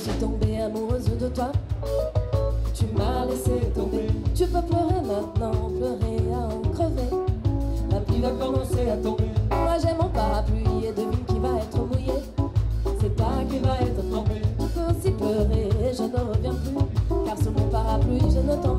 suis tombée amoureuse de toi. Tu m'as laissé tomber. Tu peux pleurer maintenant, pleurer à en crever. La pluie va commencer à tomber. Moi j'ai mon parapluie et devine qui va être mouillé. C'est toi qui va être tombé. Tu peux aussi pleurer et je ne reviens plus. Car sous mon parapluie je ne t'en